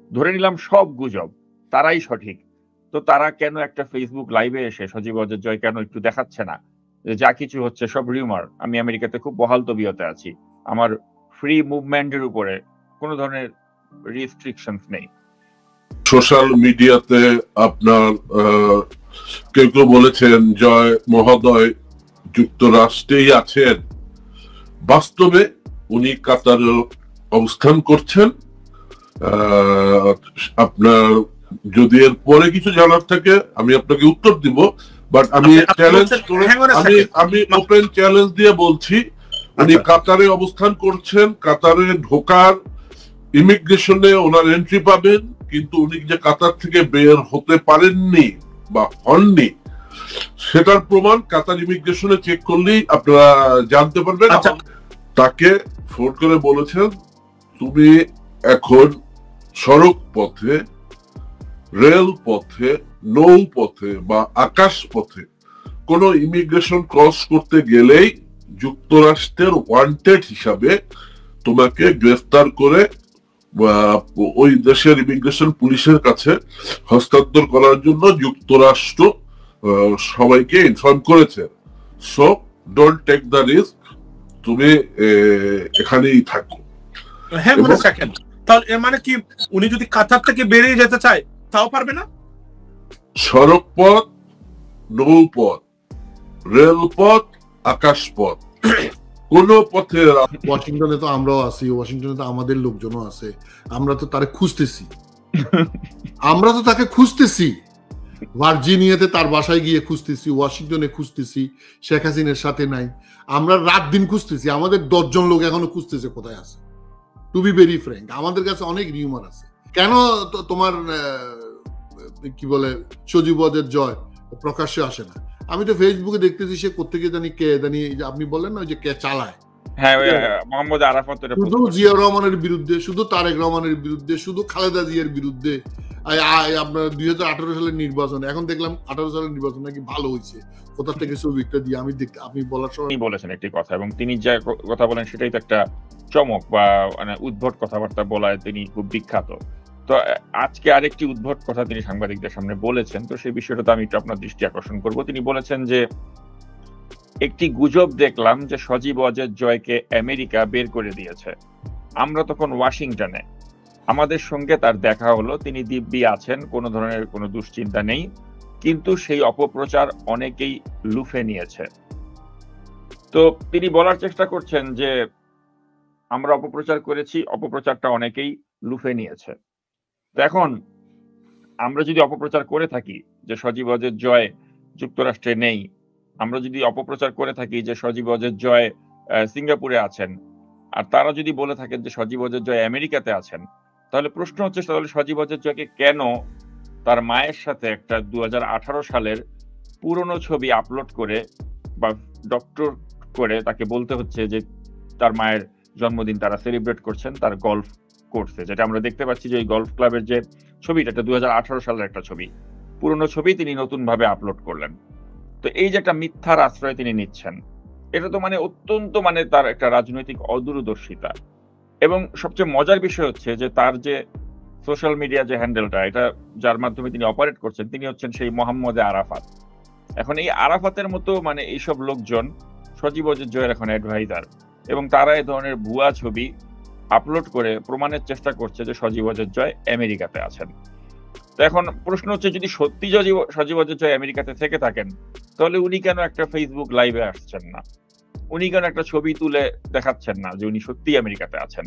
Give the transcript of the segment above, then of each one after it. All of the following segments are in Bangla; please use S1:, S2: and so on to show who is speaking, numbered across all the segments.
S1: ধরে নিলাম সব গুজব, তারাই সঠিক, তো তারা কেন একটা ফেসবুক লাইভে এসে সজীব ওয়াজেদ জয় কেন একটু দেখাচ্ছে না যে যা কিছু হচ্ছে সব রিউমার, আমি আমেরিকাতে খুব বহাল তবিয়তে আছি, আমার ফ্রি মুভমেন্টের উপরে কোনো ধরনের রেস্ট্রিকশনস নেই।
S2: সোশ্যাল মিডিয়াতে আপনার কেউ কেউ বলেছেন জয় মহোদয় যুক্তরাষ্ট্রেই আছেন, বাস্তবে উনি কাতারে অবস্থান করছেন। আপনার যদি এর পরে কিছু জানার থাকে আমি আপনাকে উত্তর দিব, বাট আমি চ্যালেঞ্জ করে আমি ওপেন চ্যালেঞ্জ দিয়ে বলছি উনি কাতারে অবস্থান করছেন। কাতারে ঢোকার ইমিগ্রেশনে ওনার এন্ট্রি পাবেন, কিন্তু উনি যে কাতার থেকে বের হতে পারেননি বা হননি সেটার প্রমাণ কাতার ইমিগ্রেশনে চেক করলেই আপনারা জানতে পারবেন। তাকে ফোন করে বলেছেন তুমি এখন সড়ক পথে, রেল পথে, নৌ পথে বা আকাশ পথে কোন ইমিগ্রেশন ক্রস করতে গেলেই যুক্তরাষ্ট্রের ওয়ান্টেড হিসাবে তোমাকে গ্রেফতার করে ওই দেশের ইমিগ্রেশন পুলিশের কাছে হস্তান্তর করার জন্য যুক্তরাষ্ট্র সবাইকে ইনফর্ম করেছে। So don't take the risk, তুমি এখানেই থাকো।
S3: হ্যাঁ মানে সেকেন্ড, তাহলে এর মানে কি উনি যদি কাতার থেকে বেরিয়ে যেতে চায় তাও পারবে না?
S2: সড়ক পথ, নৌপথ, রেলপথ, আকাশপথ, কোন পথে।
S4: ওয়াশিংটনে তো আমরাও আছি, ওয়াশিংটনে তো আমাদের লোকজনও আছে, আমরা তো তাকে খুঁজতেছি, আমরা তো তাকে খুঁজতেছি, ভার্জিনিয়াতে তার বাসায় গিয়ে খুঁজতেছি, ওয়াশিংটনে খুঁজতেছি, শেখ হাসিনার সাথে নাই, আমরা রাত দিন খুঁজতেছি, আমাদের 10 জন লোক এখনো খুঁজতেছে কোথায় আছে। টু বি ভেরি ফ্র্যাঙ্ক, আমাদের কাছে অনেক রিউমার আছে। কেন তোমার কি বলে সজীব ওয়াজেদ জয় প্রকাশ্যে আসে না? আমি তো ফেসবুকে দেখতেছি সে কোত্থেকে জানি কে জানি, আপনি বললেন না যে কে চালায়,
S1: মোহাম্মদ আরাফাত,
S4: শুধু জিয়া রহমানের বিরুদ্ধে, শুধু তারেক রহমানের বিরুদ্ধে, শুধু খালেদা জিয়ার বিরুদ্ধে। আপনার 2018 সালের নির্বাচন, এখন দেখলাম 18 সালের নির্বাচন নাকি ভালো হয়েছে, কোথা থেকে ছবিটা দিয়ে আমি দেখতে, আপনি বলার সময়
S1: বলেছেন একটি কথা, এবং তিনি যে কথা বলেন সেটাই তো একটা চমক বা মানে উদ্ভট কথাবার্তা বলায় তিনি খুব বিখ্যাত। তো আজকে আরেকটি উদ্ভট কথা তিনি সাংবাদিকদের সামনে বলেছেন, তো সেই বিষয়টা আমি একটু আপনার দৃষ্টি আকর্ষণ করব। তিনি বলেছেন যে একটি গুজব দেখলাম যে সজীব ওয়াজেদ জয়কে আমেরিকা বের করে দিয়েছে, আমরা তখন ওয়াশিংটনে, আমাদের সঙ্গে তার দেখা হলো, তিনি দিব্যি আছেন, কোনো ধরনের কোনো দুশ্চিন্তা নেই, কিন্তু সেই অপপ্রচার অনেকেই লুফে নিয়েছে। তো তিনি বলার চেষ্টা করছেন যে আমরা অপপ্রচার করেছি, অপপ্রচারটা অনেকেই লুফে নিয়েছে। তো এখন আমরা যদি অপপ্রচার করে থাকি যে সজীব ওয়াজেদ জয় যুক্তরাষ্ট্রে নেই, আমরা যদি অপপ্রচার করে থাকি যে সজীব ওয়াজেদ জয় সিঙ্গাপুরে আছেন, আর তারা যদি বলে থাকেন যে সজীব ওয়াজেদ জয় আমেরিকাতে আছেন, তাহলে প্রশ্ন হচ্ছে তাহলে সজীব ওয়াজেদ জয়কে কেন তার মায়ের সাথে একটা 2018 সালের পুরনো ছবি আপলোড করে বা ডক্টর করে তাকে বলতে হচ্ছে যে তার মায়ের জন্মদিন তারা সেলিব্রেট করছেন তার গলফ কোর্সে, যেটা আমরা দেখতে পাচ্ছি যে ওই গলফ ক্লাবের যে ছবিটা 2018 সালের একটা ছবি, পুরনো ছবি তিনি নতুন ভাবে আপলোড করলেন। তো এই যে একটা মিথ্যার আশ্রয় তিনি নিচ্ছেন, এটা তো মানে অত্যন্ত মানে তার একটা রাজনৈতিক অদূরদর্শিতা। এবং সবচেয়ে মজার বিষয় হচ্ছে যে তার যে সোশ্যাল মিডিয়া যে হ্যান্ডেলটা, এটা যার মাধ্যমে তিনি অপারেট করছেন, তিনি হচ্ছেন সেই মোহাম্মদ আরাফাত। এখন এই আরাফাতের মতো মানে এইসব লোকজন সজীব ওয়াজেদ জয়ের এখন অ্যাডভাইজার, এবং তারা এই ধরনের ভুয়া ছবি আপলোড করে প্রমাণের চেষ্টা করছে যে সজীব ওয়াজেদ জয় আমেরিকাতে আছেন। তো এখন প্রশ্ন হচ্ছে যদি সত্যি সজীব ওয়াজেদ জয় আমেরিকাতে থেকে থাকেন, তাহলে উনি কেন একটা ফেসবুক লাইভে আসছেন না? উনি কেন একটা ছবি তুলে দেখাচ্ছেন না যে উনি সত্যিই আমেরিকাতে আছেন?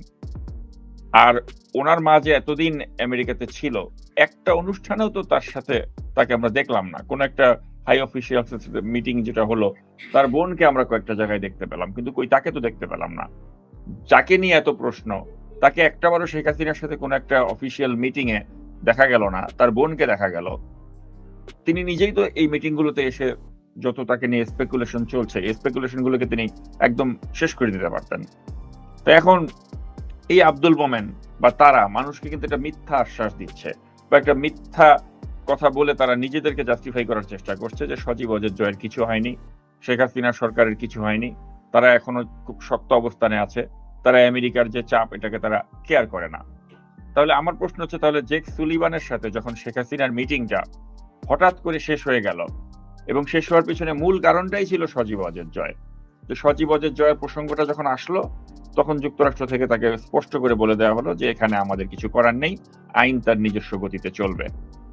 S1: আর ওনার মা যে এতদিন আমেরিকাতে ছিল, একটা অনুষ্ঠানেও তো তার সাথে তাকে আমরা দেখলাম না। কোন একটা হাই অফিসিয়াল মিটিং যেটা হলো, তার বোনকে আমরা কয়েকটা জায়গায় দেখতে পেলাম, কিন্তু কই তাকে তো দেখতে পেলাম না। যাকে নিয়ে এত প্রশ্ন, তাকে একটাবারও শেখ হাসিনার সাথে কোন একটা অফিসিয়াল মিটিং এ দেখা গেল না, তার বোনকে দেখা গেল। তিনি নিজেই তো এই মিটিং গুলোতে এসে যত তাকে নিয়ে স্পেকুলেশন চলছে, এই স্পেকুলেশন গুলোকে তিনি একদম শেষ করে দিতে পারতেন। তো এখন এই আব্দুল মোমেন বা তারা মানুষকে কিন্তু একটা মিথ্যা আশ্বাস দিচ্ছে বা একটা মিথ্যা কথা বলে তারা নিজেদেরকে জাস্টিফাই করার চেষ্টা করছে যে সজীব ওয়াজেদ জয়ের কিছু হয়নি, শেখ হাসিনা সরকারের কিছু হয়নি, তারা এখনো খুব শক্ত অবস্থানে আছে, তারা আমেরিকার যে চাপ এটাকে তারা কেয়ার করে না। তাহলে আমার প্রশ্ন হচ্ছে, তাহলে জেক সুলিভানের সাথে যখন শেখ হাসিনার মিটিংটা হঠাৎ করে শেষ হয়ে গেল, এবং শেষ হওয়ার পিছনে মূল কারণটাই ছিল সজীব ওয়াজেদ জয়, তো সজীব ওয়াজেদ জয়ের প্রসঙ্গটা যখন আসলো, তখন যুক্তরাষ্ট্র থেকে তাকে স্পষ্ট করে বলে দেওয়া হলো যে এখানে আমাদের কিছু করার নেই, আইন তার নিজস্ব গতিতে চলবে।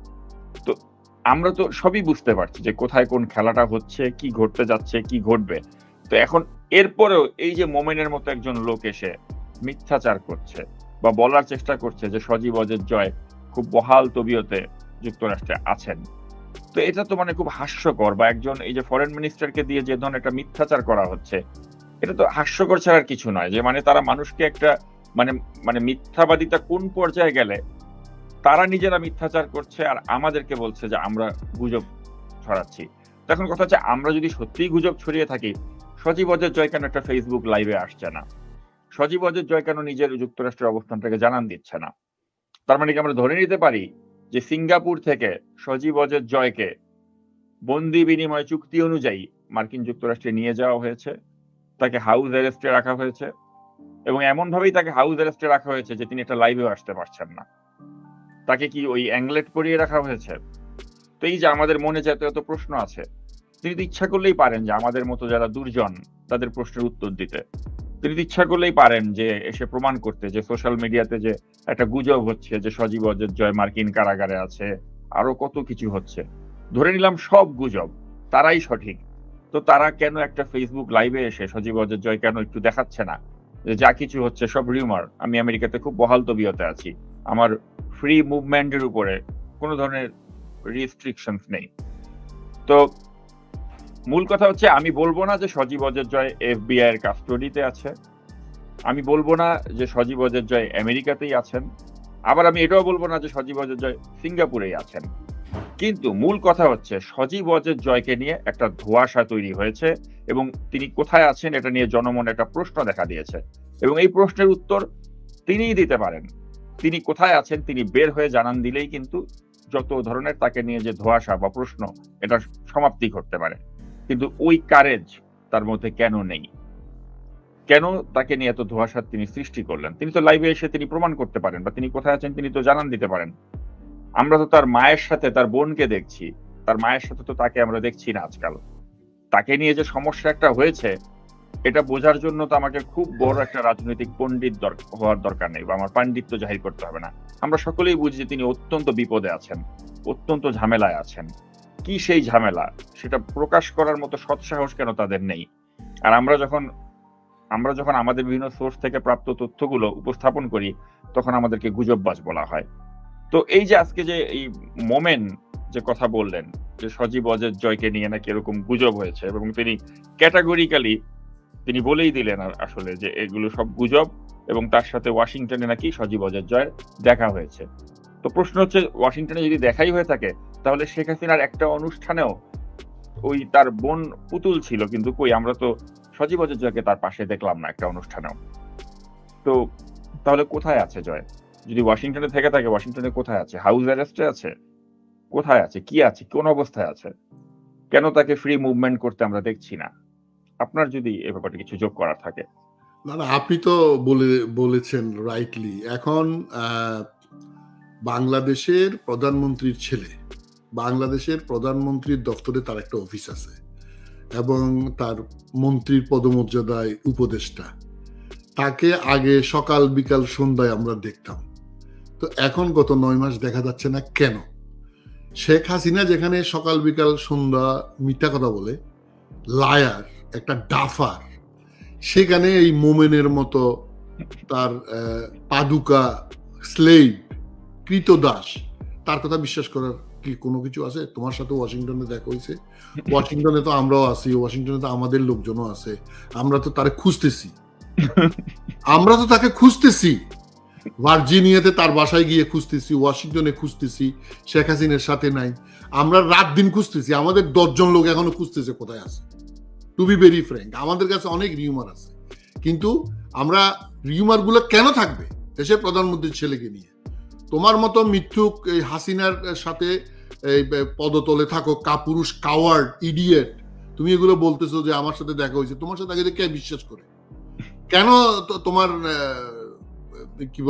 S1: তো আমরা তো সবই বুঝতে পারছি যে কোথায় কোন খেলাটা হচ্ছে, কি ঘটতে যাচ্ছে, কি ঘটবে। তো এখন এরপরেও এই যে মোমেনের মতো একজন লোক এসে মিথ্যাচার করছে বা বলার চেষ্টা করছে যে সজীব ওয়াজেদ জয় খুব বহাল তবিয়তে যুক্তরাষ্ট্রে আছেন, তো এটা তো মানে খুব হাস্যকর। বা একজন এই যে ফরেন মিনিস্টারকে দিয়ে যে ধরনের একটা মিথ্যাচার করা হচ্ছে, এটা তো হাস্যকর ছাড়ার কিছু নয়। যে মানে তারা মানুষকে একটা মানে মানে মিথ্যাবাদিতা কোন পর্যায়ে গেলে তারা নিজেরা মিথ্যাচার করছে আর আমাদেরকে বলছে যে আমরা গুজব ছড়াচ্ছি। এখন কথা হচ্ছে, আমরা যদি সত্যিই গুজব ছড়িয়ে থাকি, সজীব ওয়াজেদ জয় কেন একটা ফেসবুক লাইভে আসছে না? সজীব ওয়াজেদ জয় কেন নিজের যুক্তরাষ্ট্রের অবস্থানটাকে জানান দিচ্ছে না? তার মানে কি আমরা ধরে নিতে পারি যে সিঙ্গাপুর থেকে সজীব ওয়াজেদ জয়কে বন্দি বিনিময় চুক্তি অনুযায়ী মার্কিন যুক্তরাষ্ট্রে নিয়ে যাওয়া হয়েছে, তাকে হাউস অ্যারেস্টে রাখা হয়েছে, এবং এমন ভাবেই তাকে হাউস অ্যারেস্টে রাখা হয়েছে যে তিনি একটা লাইভেও আসতে পারছেন না? তাকে কি ওই অ্যাংলেট পরিয়ে রাখা হয়েছে? তো এই যে আমাদের মনে যে এত প্রশ্ন আছে, তিনি তো ইচ্ছা করলেই পারেন যে আমাদের মতো যারা দুর্জন তাদের প্রশ্নের উত্তর দিতে। তিনি তো ইচ্ছা করলেই পারেন যে এসে প্রমাণ করতে যে সোশ্যাল মিডিয়াতে যে একটা গুজব হচ্ছে যে সজীব ওয়াজেদ জয় মার্কিন কারাগারে আছে, আরো কত কিছু হচ্ছে, ধরে নিলাম সব গুজব, তারাই সঠিক। তো তারা কেন একটা ফেসবুক লাইভে এসে সজীব ওয়াজেদ জয় কেন একটু দেখাচ্ছে না যে যা কিছু হচ্ছে সব রিউমার, আমি আমেরিকাতে খুব বহাল তবিয়তে আছি, আমার ফ্রি মুভমেন্টের উপরে কোনো ধরনের রেস্ট্রিকশনস নেই? তো মূল কথা হচ্ছে, আমি বলবো না যে সজীব ওয়াজেদ জয় FBI এর কাস্টডিতে আছে, আমি বলবো না যে সজীব ওয়াজেদ জয় আমেরিকাতেই আছেন, আবার আমি এটাও বলবো না যে সজীব ওয়াজেদ জয় সিঙ্গাপুরেই আছেন। কিন্তু মূল কথা হচ্ছে, সজীব ওয়াজেদ জয়কে নিয়ে একটা ধোঁয়াশা তৈরি হয়েছে, এবং তিনি কোথায় আছেন এটা নিয়ে জনমনে একটা প্রশ্ন দেখা দিয়েছে, এবং এই প্রশ্নের উত্তর তিনিই দিতে পারেন। তিনি কোথায় আছেন তিনি বের হয়ে জানান দিলেই কিন্তু যত ধরনের তাকে নিয়ে যে ধোঁয়াশা বা প্রশ্ন, এটা সমাপ্তি ঘটতে পারে। কিন্তু ওই কারেজ তার মধ্যে কেন নেই? কেন তাকে নিয়ে এত ধোঁয়াশা তিনি সৃষ্টি করলেন? তিনি তো লাইভে এসে তিনি প্রমাণ করতে পারেন, বা তিনি কোথায় আছেন তিনি তো জানান দিতে পারেন। আমরা তো তার মায়ের সাথে তার বোনকে দেখছি, তার মায়ের সাথে তো তাকে আমরা দেখছি না আজকাল। তাকে নিয়ে যে সমস্যা একটা হয়েছে, এটা বোঝার জন্য তো আমাকে খুব বড় একটা রাজনৈতিক পণ্ডিত হওয়ার দরকার নেই, বা আমার পাণ্ডিত্য জাহির করতে হবে না। আমরা সকলেই বুঝি যে তিনি অত্যন্ত বিপদে আছেন, অত্যন্ত ঝামেলায় আছেন। কি সেই ঝামেলা, সেটা প্রকাশ করার মতো সৎসাহস কেন তাদের নেই? আর আমরা যখন আমাদের বিভিন্ন সোর্স থেকে প্রাপ্ত তথ্যগুলো উপস্থাপন করি, তখন আমাদেরকে গুজববাজ বলা হয়। তো এই যে আজকে যে এই মোমেন যে কথা বললেন যে সজীব ওয়াজেদ জয়কে নিয়ে নাকি এরকম গুজব হয়েছে, এবং তিনি ক্যাটাগরিক্যালি তিনি বলেই দিলেন আসলে যে এগুলো সব গুজব, এবং তার সাথে ওয়াশিংটনে নাকি সজীব ওয়াজেদ জয়ের দেখা হয়েছে। তো প্রশ্ন হচ্ছে, ওয়াশিংটনে যদি দেখাই হয়ে থাকে, তাহলে শেখ হাসিনার একটা অনুষ্ঠানেও ওই তার বোন পুতুল ছিল, কিন্তু কই আমরা তো সজীব ওয়াজেদ জয়কে তার পাশে দেখলাম না একটা অনুষ্ঠানেও। তো তাহলে কোথায় আছে জয়? যদি ওয়াশিংটনে থেকে থাকে, ওয়াশিংটনে কোথায় আছে? হাউস অ্যারেস্টে আছে? কোথায় আছে? কি আছে? কোন অবস্থায় আছে? কেন তাকে ফ্রি মুভমেন্ট করতে আমরা দেখছি না? আপনার যদি এ ব্যাপারে কিছু যোগ করার থাকে।
S4: না না, আপনি তো বলেছেন রাইটলি। এখন বাংলাদেশের প্রধানমন্ত্রীর ছেলে, বাংলাদেশের প্রধানমন্ত্রীর দপ্তরে তার একটা অফিস আছে, এবং তার মন্ত্রীর পদমর্যাদায় উপদেষ্টা। তাকে আগে সকাল বিকাল সন্ধ্যায় আমরা দেখতাম, তো এখন গত 9 মাস দেখা যাচ্ছে না কেন? শেখ হাসিনা যেখানে সকাল বিকাল সন্ধ্যা মিথ্যা কথা বলে, লায়ার, একটা ডাফার, সেখানে এই মোমেনের মতো তার পাদুকা, স্লেভ, কৃতদাস, তার কথা বিশ্বাস করার কি কোনো কিছু আছে? তোমার সাথে ওয়াশিংটনে দেখা হয়েছে, ওয়াশিংটনে তো আমরাও আছি, ওয়াশিংটনে তো আমাদের লোকজনও আছে, আমরা তো তাকে খুঁজতেছি, ভার্জিনিয়াতে তার বাসায় গিয়ে খুঁজতেছি, ওয়াশিংটনে খুঁজতেছি, শেখ হাসিনার সাথে নাই, আমরা রাত দিন খুঁজতেছি, আমাদের 10 জন লোক এখনো খুঁজতেছে কোথায় আছে। টু বি ভেরি ফ্র্যাঙ্ক, আমাদের কাছে অনেক রিউমার আছে, কিন্তু আমরা রিউমার গুলো কেন থাকবে দেশের প্রধানমন্ত্রীর ছেলেকে নিয়ে? তোমার মতো মিথ্যুক এই হাসিনার সাথে এই পদতলে থাকো, কাপুরুষ, কাওয়ার্ড, ইডিয়েট, তুমি এগুলো বলতেছো যে আমার সাথে দেখা হয়েছে। তোমার সাথে আগে কে বিশ্বাস করে? কেন তোমার কি বলে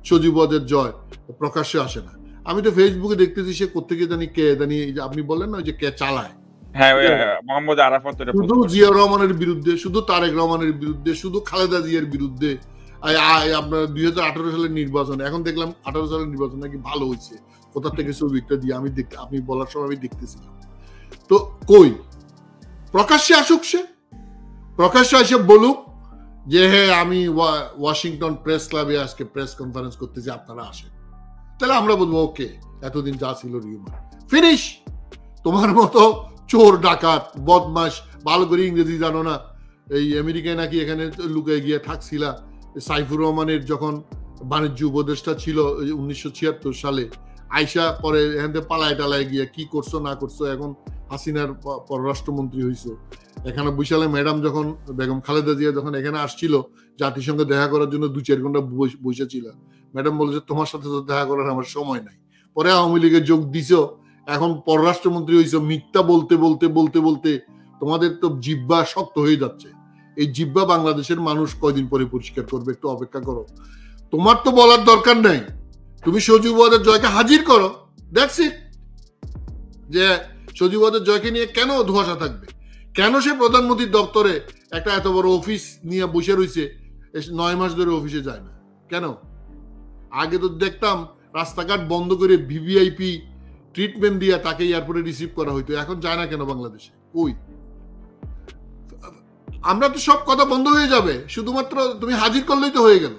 S4: সজীব ওয়াজের জয় প্রকাশ্যে আসে না। আমি তো ফেসবুকে দেখতেছি সে কোত্থেকে জানি কে জানি, আপনি বললেন না যে কে চালায়,
S1: হ্যাঁ মোহাম্মদ আরাফাত
S4: শুধু জিয়া রহমানের বিরুদ্ধে, শুধু তারেক রহমানের বিরুদ্ধে, শুধু খালেদা জিয়ার বিরুদ্ধে। আপনার 2018 সালের নির্বাচন, এখন দেখলাম 18 সালের নির্বাচন নাকি ভালো হয়েছে, কোথা থেকে ছবিটা দিয়ে আমি আপনি বলার সময় আমি দেখতেছিলাম। তো কই প্রকাশ্যে আসুক, সে প্রকাশ্যে এসে বলুক যে হ্যাঁ আমি ওয়াশিংটন প্রেস ক্লাবে আজকে প্রেস কনফারেন্স করতেছি, আপনারা আসেন। তাহলে আমরা বলবো ওকে, এতদিন যা ছিল রিউমার ফিনিশ। তোমার মতো চোর ডাকাত বদমাস, ভালো করে ইংরেজি জানো না, এই আমেরিকায় নাকি এখানে লুকায় গিয়ে থাকছিলা। সাইফুর রহমানের যখন বাণিজ্য উপদেষ্টা ছিল 1976 সালে, আইসা পরে এখান থেকে পালায় টালায় গিয়ে কি করছো না করছো, এখন হাসিনার পররাষ্ট্রমন্ত্রী হইছো। এখানে বৈশালে ম্যাডাম যখন বেগম খালেদা জিয়া যখন এখানে আসছিল জাতিসংঘে দেখা করার জন্য 2-4 ঘন্টা বসেছিল, ম্যাডাম বলে যে তোমার সাথে তো দেখা করার আমার সময় নাই। পরে আওয়ামী লীগে যোগ দিছো, এখন পররাষ্ট্রমন্ত্রী হইছো। মিথ্যা বলতে বলতে বলতে বলতে তোমাদের তো জিহ্বা শক্ত হয়ে যাচ্ছে। এই জিহ্বা বাংলাদেশের মানুষ কয়দিন পরে পরিষ্কার করবে, একটু অপেক্ষা করো। তোমার তো বলার দরকার নাই, তুমি সজীব ওয়াজের জয়কে হাজির করো, দ্যাটস ইট। যে সজীব ওয়াজের জয়কে নিয়ে কেন ধোঁয়াশা থাকবে, কেন সে প্রধানমন্ত্রীর দপ্তরে একটা এত বড় অফিস নিয়ে বসে রয়েছে, 9 মাস ধরে অফিসে যায় না কেন? আগে তো দেখতাম রাস্তাঘাট বন্ধ করে ভিভিআইপি ট্রিটমেন্ট দিয়ে তাকে এয়ারপোর্টে রিসিভ করা হইতো, এখন যায় না কেন বাংলাদেশে? কই? আমরা তো সব কথা বন্ধ হয়ে যাবে, শুধুমাত্র তুমি হাজির করলেই তো হয়ে গেল।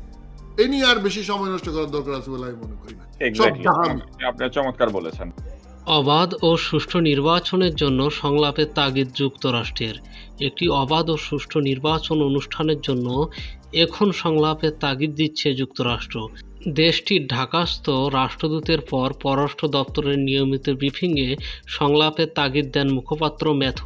S4: এ নিয়ে আর বেশি সময় নষ্ট করার দরকার আছে বলে আমি মনে করি না।
S1: আপনি চমৎকার বলেছেন।
S5: অবাধ ও সুষ্ঠু নির্বাচনের জন্য সংলাপের তাগিদ যুক্তরাষ্ট্রের। একটি অবাধ ও সুষ্ঠু নির্বাচন অনুষ্ঠানের জন্য এখন সংলাপের তাগিদ দিচ্ছে যুক্তরাষ্ট্র। দেশটির ঢাকাস্থ রাষ্ট্রদূতের পর পররাষ্ট্র দপ্তরের নিয়মিত ব্রিফিংয়ে সংলাপের তাগিদ দেন মুখপাত্র ম্যাথু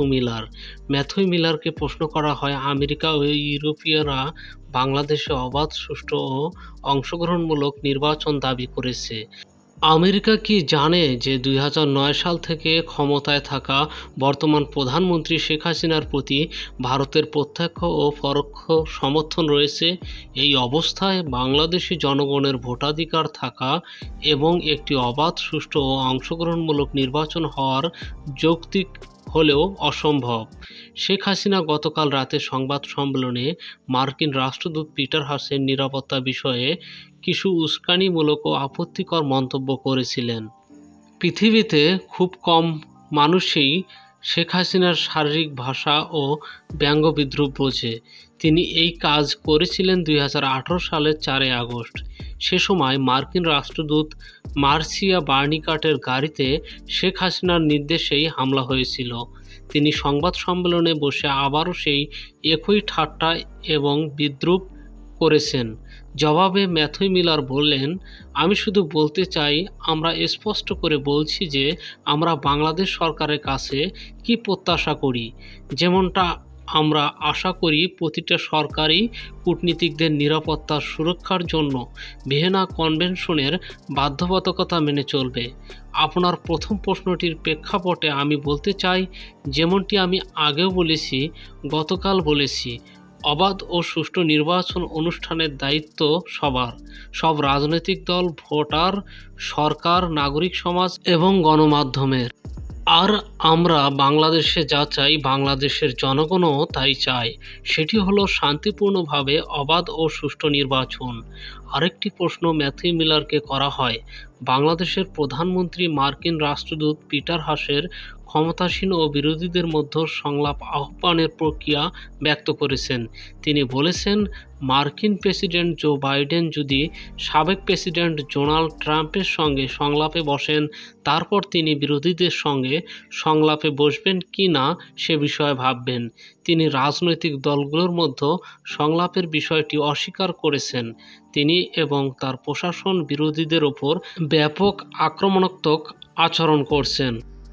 S5: মিলারকে প্রশ্ন করা হয়, আমেরিকা ও ইউরোপীয়রা বাংলাদেশে অবাধ, সুষ্ঠু ও অংশগ্রহণমূলক নির্বাচন দাবি করেছে। আমেরিকা কি জানে যে 2009 সাল থেকে ক্ষমতায় থাকা বর্তমান প্রধানমন্ত্রী শেখ হাসিনার প্রতি ভারতের প্রত্যক্ষ ও পরোক্ষ সমর্থন রয়েছে? এই অবস্থায় বাংলাদেশি জনগণের ভোটাধিকার থাকা এবং একটি অবাধ, সুষ্ঠু ও অংশগ্রহণমূলক নির্বাচন হওয়ার যৌক্তিক হলেও অসম্ভব। শেখ হাসিনা গতকাল রাতে সংবাদ সম্মেলনে মার্কিন রাষ্ট্রদূত পিটার হাসের নিরাপত্তা বিষয়ে কিছু উস্কানিমূলক ও আপত্তিকর মন্তব্য করেছিলেন। পৃথিবীতে খুব কম মানুষই শেখ হাসিনার শারীরিক ভাষা ও ব্যঙ্গবিদ্রুপ বোঝে। তিনি এই কাজ করেছিলেন 2018 সালের 4 আগস্ট। সে সময় মার্কিন রাষ্ট্রদূত মার্সিয়া বার্নিকাটের গাড়িতে শেখ হাসিনার নির্দেশেই হামলা হয়েছিল। তিনি সংবাদ সম্মেলনে বসে আবারও সেই একই ঠাট্টা এবং বিদ্রুপ করেছেন। জবাবে ম্যাথু মিলার বললেন, আমি শুধু বলতে চাই, আমরা স্পষ্ট করে বলছি যে আমরা বাংলাদেশ সরকারের কাছে কি প্রত্যাশা করি। যেমনটা আমরা আশা করি প্রতিটা সরকারি কূটনীতিকদের নিরাপত্তার সুরক্ষার জন্য ভিয়েনা কনভেনশনের বাধ্যবাধকতা মেনে চলবে। আপনার প্রথম প্রশ্নটির প্রেক্ষাপটে আমি বলতে চাই, যেমনটি আমি আগেও বলেছি, গতকাল বলেছি, অবাধ ও সুষ্ঠু নির্বাচন অনুষ্ঠানের দায়িত্ব সবার, সব রাজনৈতিক দল, ভোটার, সরকার, নাগরিক সমাজ এবং গণমাধ্যমের। আর আমরা বাংলাদেশে যা চাই, বাংলাদেশের জনগণও তাই চায়। সেটি হলো শান্তিপূর্ণভাবে অবাধ ও সুষ্ঠু নির্বাচন। আরেকটি প্রশ্ন ম্যাথু মিলারকে করা হয়। বাংলাদেশের প্রধানমন্ত্রী মার্কিন রাষ্ট্রদূত পিটার হাসের ক্ষমতাসীন ও বিরোধীদের মধ্যে সংলাপ আহ্বানের প্রক্রিয়া ব্যক্ত করেছেন। তিনি বলেছেন, মার্কিন প্রেসিডেন্ট জো বাইডেন যদি সাবেক প্রেসিডেন্ট ডোনাল্ড ট্রাম্পের সঙ্গে সংলাপে বসেন, তারপর তিনি বিরোধীদের সঙ্গে সংলাপে বসবেন কি না সে বিষয়ে ভাববেন। তিনি রাজনৈতিক দলগুলোর মধ্যে সংলাপের বিষয়টি অস্বীকার করেছেন। তিনি এবং তার প্রশাসন বিরোধীদের ওপর ব্যাপক আক্রমণাত্মক আচরণ করছেন।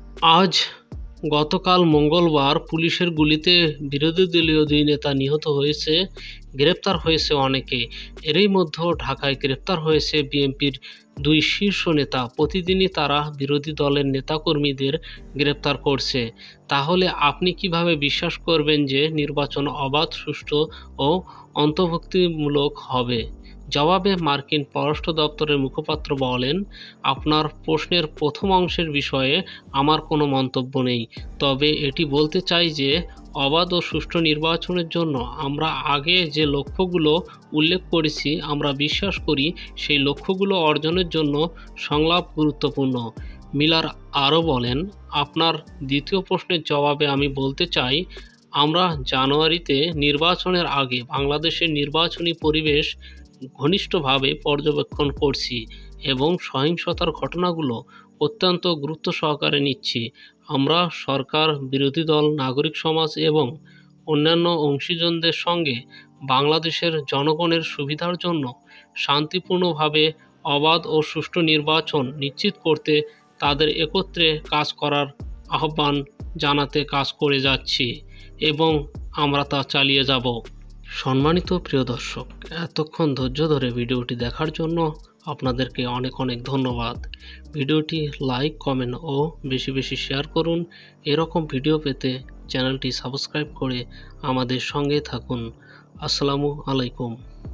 S5: গতকাল মঙ্গলবার পুলিশের গুলিতে বিরোধী দলীয় 2 নেতা নিহত হয়েছে, গ্রেপ্তার হয়েছে অনেকে। এরই মধ্যে ঢাকায় গ্রেপ্তার হয়েছে বিএনপির 2 শীর্ষ নেতা। প্রতিদিনই তারা বিরোধী দলের নেতাকর্মীদের গ্রেপ্তার করছে। তাহলে আপনি কিভাবে বিশ্বাস করবেন যে নির্বাচন অবাধ, সুষ্ঠু ও অন্তর্ভুক্তিমূলক হবে, জবাবে মার্কিন পররাষ্ট্র দপ্তরের মুখপাত্র বলেন, আপনার প্রশ্নের প্রথম অংশের বিষয়ে আমার কোনো মন্তব্য নেই, তবে এটি বলতে চাই যে অবাধ ও সুষ্ঠু নির্বাচনের জন্য আমরা আগে যে লক্ষ্যগুলো উল্লেখ করেছি আমরা বিশ্বাস করি সেই লক্ষ্যগুলো অর্জনের জন্য সংলাপ গুরুত্বপূর্ণ। মিলার আরও বলেন, আপনার দ্বিতীয় প্রশ্নের জবাবে আমি বলতে চাই, আমরা জানুয়ারিতে নির্বাচনের আগে বাংলাদেশের নির্বাচনী পরিবেশ ঘনিষ্ঠভাবে পর্যবেক্ষণ করছি এবং সহিংসতার ঘটনাগুলো অত্যন্ত গুরুত্ব সহকারে নিচ্ছি। আমরা সরকার, বিরোধী দল, নাগরিক সমাজ এবং অন্যান্য অংশীজনদের সঙ্গে বাংলাদেশের জনগণের সুবিধার জন্য শান্তিপূর্ণভাবে অবাধ ও সুষ্ঠু নির্বাচন নিশ্চিত করতে তাদের একত্রে কাজ করার আহ্বান জানাতে কাজ করে যাচ্ছি এবং আমরা তা চালিয়ে যাব। সম্মানিত প্রিয় দর্শক, এতক্ষণ ধৈর্য ধরে ভিডিওটি দেখার জন্য আপনাদেরকে অনেক অনেক ধন্যবাদ। ভিডিওটি লাইক, কমেন্ট ও বেশি বেশি শেয়ার করুন। এরকম ভিডিও পেতে চ্যানেলটি সাবস্ক্রাইব করে আমাদের সঙ্গে থাকুন। আসসালামু আলাইকুম।